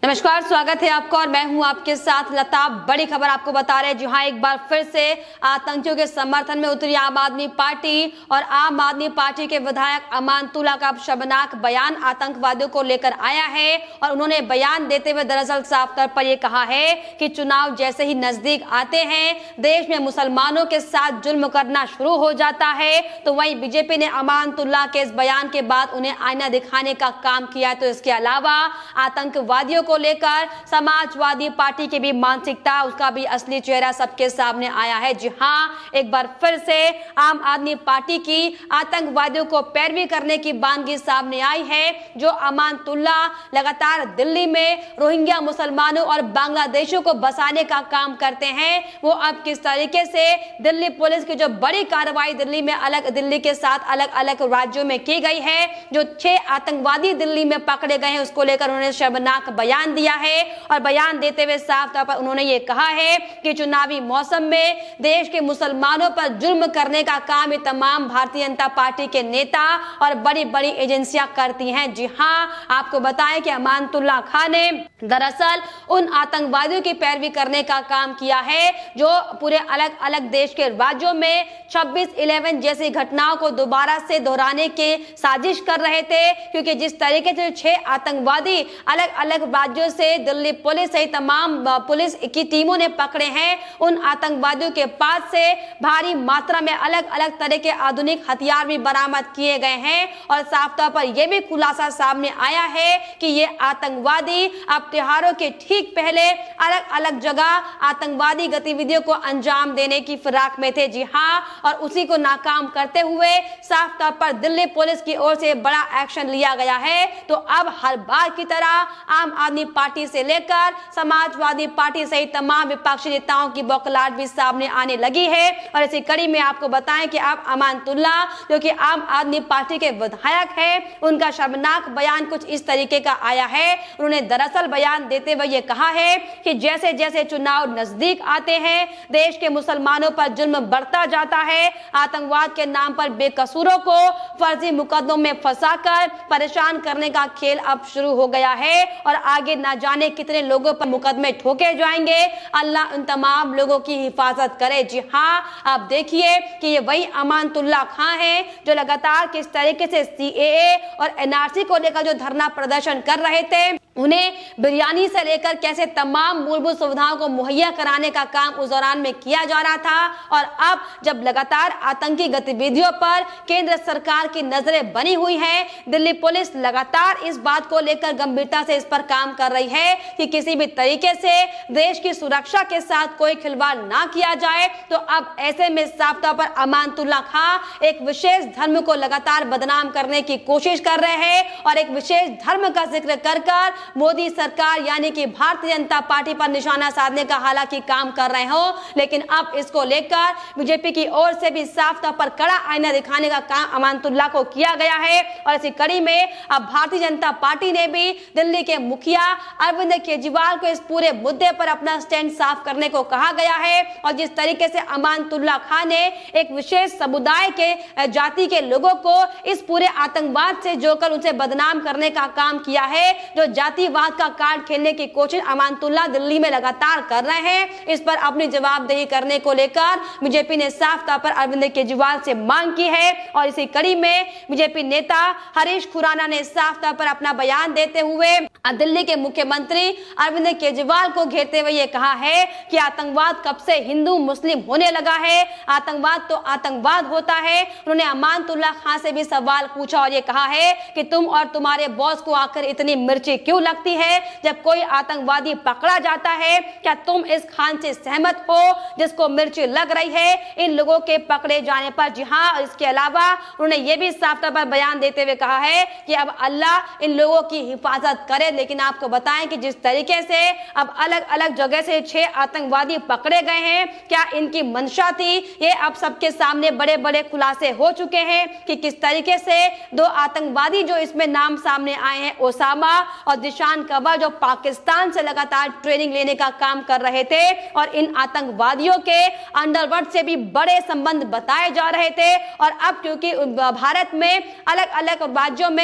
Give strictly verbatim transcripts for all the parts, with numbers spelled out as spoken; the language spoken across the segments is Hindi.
नमस्कार, स्वागत है आपका और मैं हूं आपके साथ लता। बड़ी खबर आपको बता रहे हैं, जहां एक बार फिर से आतंकियों के समर्थन में उतरी आम आदमी पार्टी और आम आदमी पार्टी के विधायक अमानतुल्लाह का शर्मनाक बयान आतंकवादियों को लेकर आया है। और उन्होंने बयान देते हुए दरअसल साफ तौर पर यह कहा है कि चुनाव जैसे ही नजदीक आते हैं देश में मुसलमानों के साथ जुल्म करना शुरू हो जाता है। तो वहीं बीजेपी ने अमानतुल्लाह के इस बयान के बाद उन्हें आईना दिखाने का काम किया। तो इसके अलावा आतंकवादियों को लेकर समाजवादी पार्टी की भी मानसिकता, उसका भी असली चेहरा सबके सामने आया है। जी हां, एक बार फिर से आम आदमी पार्टी की आतंकवादियों को पैरवी करने की बानगी सामने आई है। जो अमानतुल्लाह लगातार दिल्ली में रोहिंग्या मुसलमानों और बांग्लादेशियों को बसाने का काम करते हैं, वो अब किस तरीके से दिल्ली पुलिस की जो बड़ी कार्रवाई दिल्ली में अलग दिल्ली के साथ अलग अलग राज्यों में की गई है, जो छह आतंकवादी दिल्ली में पकड़े गए हैं, उसको लेकर उन्होंने शर्मनाक बयान दिया है। और बयान देते हुए साफ तौर पर उन्होंने ये कहा है कि चुनावी मौसम में देश के मुसलमानों पर जुल्म करने का काम ये तमाम भारतीय जनता पार्टी के नेता और बड़ी बड़ी एजेंसियां करती हैं। जी हां, आपको बताएं कि अमानतुल्लाह खान ने दरअसल उन आतंकवादियों की पैरवी करने का काम किया है जो पूरे अलग अलग देश के राज्यों में छब्बीस इलेवन जैसी घटनाओं को दोबारा से दोहराने की साजिश कर रहे थे। क्योंकि जिस तरीके से छह आतंकवादी अलग अलग राज्यों से दिल्ली पुलिस सहित तमाम पुलिस की टीमों ने पकड़े हैं, उन आतंकवादियों के पास से भारी मात्रा में अलग अलग तरह के आधुनिक हथियार भी बरामद किए गए हैं। और साफ तौर पर यह भी खुलासा सामने आया है कि ये आतंकवादी अब त्योहारों के ठीक पहले अलग अलग जगह आतंकवादी गतिविधियों को अंजाम देने की फिराक में थे। जी हां, और उसी को नाकाम करते हुए साफ तौर पर दिल्ली पुलिस की ओर से बड़ा एक्शन लिया गया है। तो अब हर बार की तरह आम आदमी पार्टी से लेकर समाजवादी पार्टी सहित तमाम विपक्षी नेताओं की बौखलाहट भी सामने आने लगी है। और इसी कड़ी में आपको बताएं कि अब अमानतुल्लाह जो कि आम आदमी पार्टी के विधायक है, उनका शर्मनाक बयान कुछ इस तरीके का आया है। उन्होंने दरअसल बयान देते हुए ये कहा है कि जैसे जैसे चुनाव नजदीक आते हैं देश के मुसलमानों पर जुल्म बढ़ता जाता है। आतंकवाद के नाम पर बेकसूरों को फर्जी मुकदमों में फंसाकर परेशान करने का खेल अब शुरू हो गया है। और आगे ना जाने कितने लोगों पर मुकदमे ठोके जाएंगे। अल्लाह उन तमाम लोगों की हिफाजत करे। जी हां, आप देखिए कि ये वही अमानतुल्लाह खान है जो लगातार किस तरीके से सीएए और एनआरसी को लेकर जो धरना प्रदर्शन कर रहे थे, उन्हें बिरयानी से लेकर कैसे तमाम मूलभूत सुविधाओं को मुहैया कराने का काम उस दौरान में किया जा रहा था। और अब जब लगातार आतंकी गतिविधियों पर केंद्र सरकार की नजरें बनी हुई हैं, दिल्ली पुलिस लगातार इस बात को लेकर गंभीरता से इस पर काम कर रही है कि किसी भी तरीके से देश की सुरक्षा के साथ कोई खिलवाड़ ना किया जाए। तो अब ऐसे में साफ तौर पर अमानतुल्लाह खान एक विशेष धर्म को लगातार बदनाम करने की कोशिश कर रहे हैं और एक विशेष धर्म का जिक्र कर कर मोदी सरकार यानी कि भारतीय जनता पार्टी पर निशाना साधने का हालांकि काम कर रहे हो। लेकिन अब इसको लेकर बीजेपी की ओर से भी साफ तौर पर कड़ा आईना दिखाने का काम अमानतुल्लाह को किया गया है। और इसी कड़ी में अब भारतीय जनता पार्टी ने भी दिल्ली के मुखिया अरविंद केजरीवाल को इस पूरे मुद्दे पर अपना स्टैंड साफ करने को कहा गया है। और जिस तरीके से अमानतुल्लाह खान ने एक विशेष समुदाय के जाति के लोगों को इस पूरे आतंकवाद से जोड़कर उनसे बदनाम करने का काम किया है, जो जातिवाद का कार्ड खेलने की कोशिश अमानतुल्लाह दिल्ली में लगातार कर रहे हैं, इस पर अपनी जवाबदेही करने को लेकर बीजेपी ने साफ तौर पर अरविंद केजरीवाल से मांग की है। और इसी कड़ी में बीजेपी नेता हरीश खुराना ने साफ तौर पर अपना बयान देते हुए दिल्ली के मुख्यमंत्री अरविंद केजरीवाल को घेरते हुए ये कहा है कि आतंकवाद कब से हिंदू मुस्लिम होने लगा है, आतंकवाद तो आतंकवाद होता है। उन्होंने अमानतुल्लाह खान से भी सवाल पूछा और ये कहा है कि तुम और तुम्हारे बॉस को आकर इतनी मिर्ची क्यों लगती है जब कोई आतंकवादी पकड़ा जाता है? क्या तुम इस खान से सहमत हो जिसको मिर्ची लग रही है इन लोगों के पकड़े जाने पर? जी हाँ, इसके अलावा उन्होंने ये भी साफ तौर पर बयान देते हुए कहा है कि अब अल्लाह इन लोगों की हिफाजत करे। लेकिन आपको बताएं कि जिस तरीके से अब अलग अलग जगह से छह आतंकवादी पकड़े गए हैं, क्या इनकी मंशा थी? ये अब सबके सामने बड़े बड़े खुलासे हो चुके हैं कि किस तरीके से दो आतंकवादी जो इसमें नाम सामने आए हैं, ओसामा और दिशान कवर, जो पाकिस्तान से लगातार ट्रेनिंग लेने का काम कर रहे थे और इन आतंकवादियों के अंडरवर्ल्ड से भी बड़े संबंध बताए जा रहे थे। और अब क्योंकि भारत में अलग अलग राज्यों में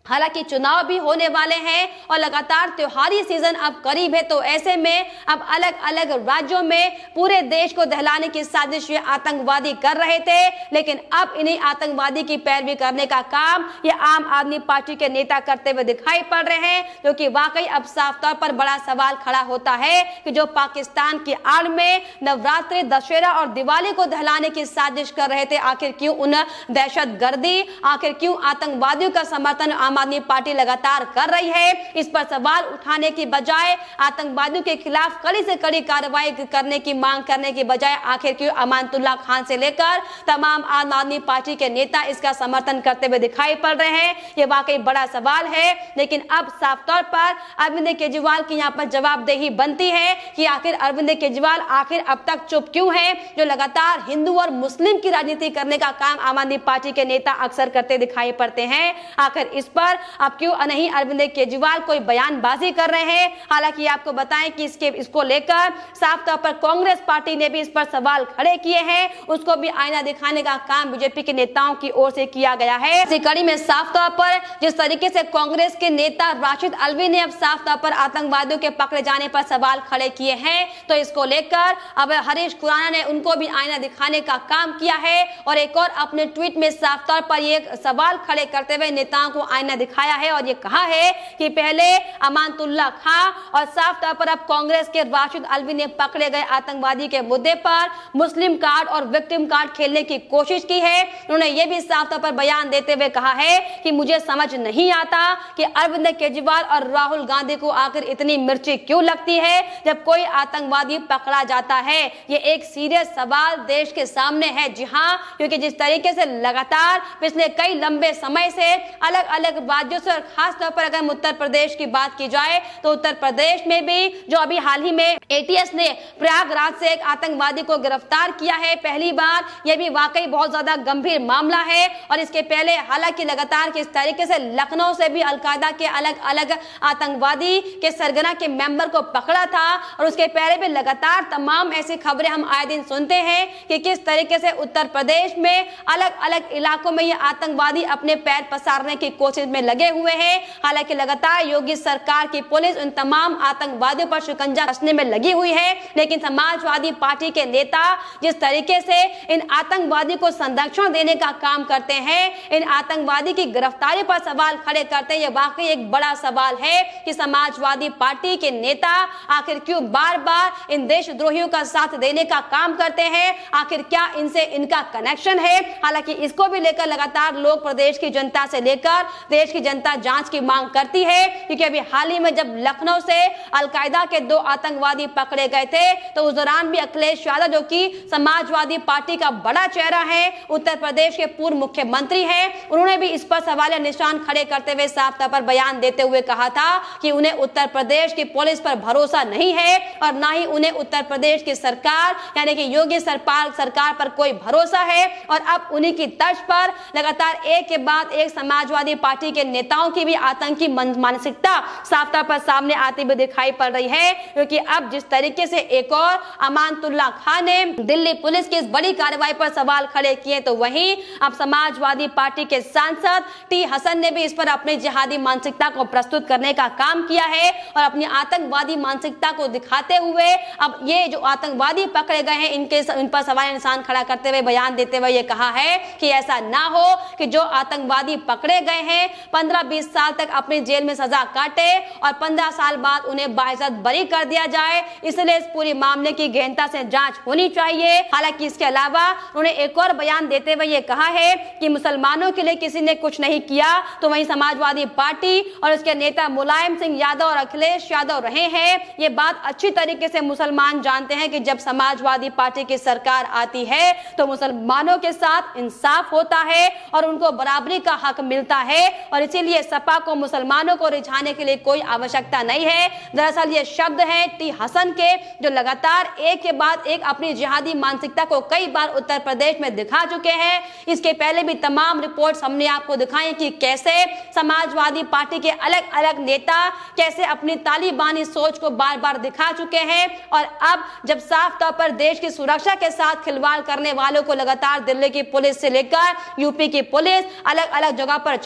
हालांकि चुनाव भी होने वाले हैं और लगातार त्योहारी सीजन अब करीब है, तो ऐसे में अब अलग अलग राज्यों में पूरे देश को दहलाने की साजिश ये आतंकवादी कर रहे थे, लेकिन अब इन्हीं आतंकवादी की पैरवी करने का काम ये आम आदमी पार्टी के नेता करते हुए दिखाई पड़ रहे हैं, जो कि वाकई अब साफ तौर पर बड़ा सवाल खड़ा होता है कि जो पाकिस्तान की आड़ में नवरात्रि, दशहरा और दिवाली को दहलाने की साजिश कर रहे थे, आखिर क्यों उन दहशतगर्दी, आखिर क्यों आतंकवादियों का समर्थन आम आदमी पार्टी लगातार कर रही है। इस पर सवाल उठाने की बजाय, आतंकवादियों के खिलाफ कड़ी से कड़ी कार्रवाई करने की मांग करने की बजाय आखिर क्यों अमानतुल्लाह खान से लेकर तमाम आम आदमी पार्टी के नेता इसका समर्थन करते हुए दिखाई पड़ रहे हैं, ये वाकई बड़ा सवाल है। लेकिन अब साफ तौर पर अरविंद केजरीवाल की यहाँ पर जवाबदेही बनती है कि आखिर अरविंद केजरीवाल आखिर अब तक चुप क्यों है, जो लगातार हिंदू और मुस्लिम की राजनीति करने का काम आम आदमी पार्टी के नेता अक्सर करते दिखाई पड़ते हैं। आखिर इस पर अब क्यों नहीं अरविंद केजरीवाल कोई बयानबाजी कर रहे हैं। हालांकि आपको बताएं कि इसके इसको लेकर साफ तौर पर कांग्रेस पार्टी ने भी इस पर सवाल खड़े किए हैं, उसको भी आईना दिखाने का काम बीजेपी के नेताओं की ओर से किया गया है। इसी कड़ी में साफ तौर पर जिस तरीके से कांग्रेस के नेता राशिद अल्वी ने अब साफ तौर पर आतंकवादियों के पकड़े जाने पर सवाल खड़े किए हैं, तो इसको लेकर अब हरीश खुराना ने उनको भी आईना दिखाने का काम किया है और एक और अपने ट्वीट में साफ तौर पर ये सवाल खड़े करते हुए नेताओं को आईना दिखाया है और ये कहा है कि पहले अमानतुल्लाह खान और साफ तौर पर अब कांग्रेस के राशिद अल्वी ने पकड़े गए आतंकवादी के मुद्दे पर मुस्लिम कार्ड और विक्टिम कार्ड खेलने की कोशिश की है। उन्होंने ये भी साफ तौर पर बयान देते हुए कहा है कि मुझे समझ नहीं आता कि अरविंद केजरीवाल और राहुल गांधी को आखिर इतनी मिर्ची क्यों लगती है जब कोई आतंकवादी पकड़ा जाता है। ये एक सीरियस सवाल देश के सामने है। जी हाँ, क्योंकि जिस तरीके से लगातार पिछले कई लंबे समय से अलग अलग राज्यों से और खास तौर पर अगर उत्तर प्रदेश की बात की जाए तो उत्तर प्रदेश में भी जो अभी हाल ही में एटीएस ने प्रयागराज से एक आतंकवादी को गिरफ्तार किया है, पहली बार, यह भी वाकई बहुत ज्यादा गंभीर मामला है। और इसके पहले हालांकि लगातार किस तरीके से लखनऊ से भी अलकायदा के अलग अलग आतंकवादी के सरगना के मेंबर को पकड़ा था और उसके पहले भी लगातार तमाम ऐसी खबरें हम आए दिन सुनते हैं कि किस तरीके से उत्तर प्रदेश में अलग अलग इलाकों में ये आतंकवादी अपने पैर पसारने की कोशिश में लगे हुए हैं। हालांकि लगातार योगी सरकार की पुलिस उन तमाम आतंकवादियों पर शिकंजा कसने में लगी हुई है, लेकिन समाजवादी पार्टी के नेता जिस तरीके से इन आतंकवादी को संरक्षण देने का काम करते हैं, इन आतंकवादी की गिरफ्तारी पर सवाल खड़े करते हैं, यह वाकई एक बड़ा सवाल है कि समाजवादी पार्टी के नेता आखिर क्यों बार बार इन देशद्रोहियों का साथ देने का काम करते हैं, आखिर क्या इनसे इनका कनेक्शन है। हालांकि इसको भी लेकर लगातार लोग प्रदेश की जनता से लेकर देश की जनता जांच की मांग करती है, क्योंकि अभी हाल ही में जब लखनऊ से अलकायदा के दो आतंकवादी पकड़े गए थे तो उस दौरान भी अखिलेश यादव, जो कि समाजवादी पार्टी का बड़ा चेहरा है, उत्तर प्रदेश के पूर्व मुख्यमंत्री हैं, उन्होंने भी इस पर सवाल निशान खड़े करते हुए साफ तौर पर बयान देते हुए कहा था कि उन्हें उत्तर प्रदेश की पुलिस पर भरोसा नहीं है और ना ही उन्हें उत्तर प्रदेश की सरकार यानी कि योगी सरकार सरकार पर कोई भरोसा है। और अब उन्हीं की तर्ज पर लगातार एक के बाद एक समाजवादी पार्टी के नेताओं की भी आतंकी मानसिकता साफ तौर पर सामने आती हुई दिखाई पड़ रही है, क्योंकि अब जिस तरीके से एक और अमानतुल्लाह खान ने दिल्ली पुलिस की इस बड़ी कार्रवाई पर सवाल खड़े किए, तो वहीं अब समाजवादी पार्टी के सांसद टी हसन ने भी इस पर अपनी जिहादी मानसिकता को प्रस्तुत करने का काम किया है और अपनी आतंकवादी मानसिकता को दिखाते हुए अब ये जो आतंकवादी पकड़े गए हैं इनके इन पर सवाल निशान खड़ा करते हुए बयान देते हुए ये कहा है कि ऐसा ना हो कि जो आतंकवादी पकड़े गए हैं पंद्रह बीस साल तक अपनी जेल में सजा काटे और पंद्रह साल बाद उन्हें बाइज्जत बरी कर दिया जाए, इसलिए इस पूरी मामले की गहनता से जांच होनी चाहिए। हालांकि इसके अलावा उन्होंने एक और बयान देते हुए ये कहा है कि मुसलमानों के लिए किसी ने कुछ नहीं किया, तो वहीं समाजवादी पार्टी और उसके नेता मुलायम सिंह यादव और अखिलेश यादव रहे हैं। ये बात अच्छी तरीके से मुसलमान जानते हैं कि जब समाजवादी पार्टी की सरकार आती है तो मुसलमानों के साथ इंसाफ होता है और उनको बराबरी का हक मिलता है और इसीलिए सपा को मुसलमानों को रिझाने के लिए कोई आवश्यकता नहीं है। दरअसल ये शब्द हैं टी हसन के, जो लगातार एक के बाद एक अपनी जिहादी मानसिकता को कई बार उत्तर प्रदेश में दिखा चुके हैं। इसके पहले भी तमाम रिपोर्ट्स हमने आपको दिखाई कि कैसे समाजवादी पार्टी के अलग अलग नेता कैसे अपनी तालिबानी सोच को बार बार दिखा चुके हैं और अब जब साफ तौर पर देश की सुरक्षा के साथ खिलवाड़ करने वालों को लगातार दिल्ली की पुलिस से लेकर यूपी की पुलिस अलग अलग जगह पर छापेमारी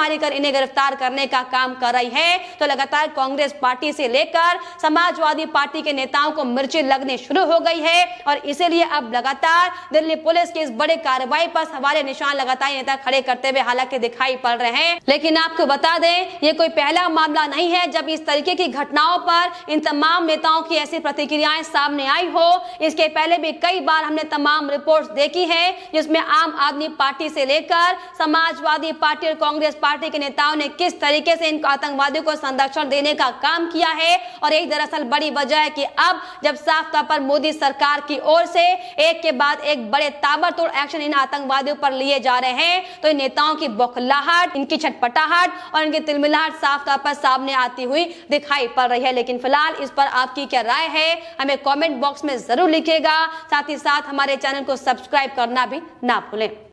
छापेमारी कर इन्हें गिरफ्तार करने का काम कर रही है, तो लगातार कांग्रेस पार्टी से लेकर समाजवादी पार्टी के नेताओं को मिर्ची लगने शुरू हो गई है और इसीलिए अब लगातार दिल्ली पुलिस की इस बड़े कार्रवाई पर सवालिया निशान लगातार नेता खड़े करते हुए हालांकि दिखाई पड़ रहे हैं। लेकिन आपको बता दें, ये कोई पहला मामला नहीं है जब इस तरीके की घटनाओं पर इन तमाम नेताओं की ऐसी प्रतिक्रियाएं सामने आई हो। इसके पहले भी कई बार हमने तमाम रिपोर्ट्स देखी है जिसमें आम आदमी पार्टी से लेकर समाजवादी पार्टी और कांग्रेस पार्टी के नेताओं ने किस तरीके से इन आतंकवादियों को संरक्षण देने का काम किया है। और यही दरअसल बड़ी वजह है कि अब जब साफ तौर पर मोदी सरकार की ओर से एक के बाद एक बड़े ताबड़तोड़ एक्शन इन आतंकवादियों पर लिए जा रहे हैं, तो इन नेताओं की बौखलाहट, इनकी छटपटाहट और इनकी तिलमिलाहट साफ तौर पर सामने आती हुई दिखाई पड़ रही है। लेकिन फिलहाल इस पर आपकी क्या राय है, हमें कमेंट बॉक्स में जरूर लिखिएगा। साथ ही साथ हमारे चैनल को सब्सक्राइब करना भी ना भूलें।